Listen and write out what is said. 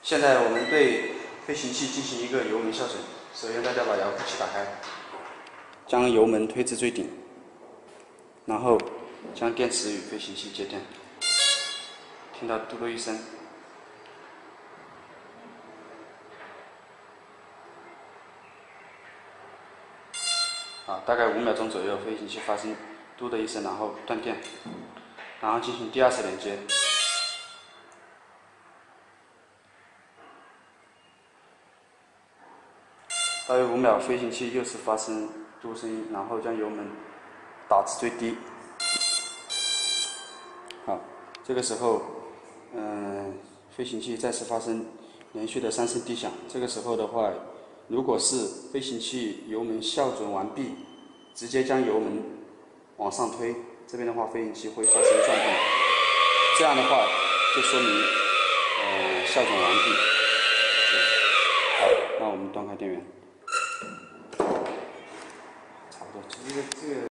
现在我们对飞行器进行一个油门校准。首先，大家把遥控器打开，将油门推至最顶，然后将电池与飞行器接电，听到嘟噜一声。 大概5秒钟左右，飞行器发生“嘟”的一声，然后断电，然后进行第二次连接。大约5秒，飞行器又是发生“嘟”声音，然后将油门打至最低。好，这个时候，飞行器再次发生连续的3声低响。这个时候的话，如果是飞行器油门校准完毕，直接将油门往上推，这边的话飞行器会发生转动，这样的话就说明校准完毕。好，那我们断开电源，差不多，这个。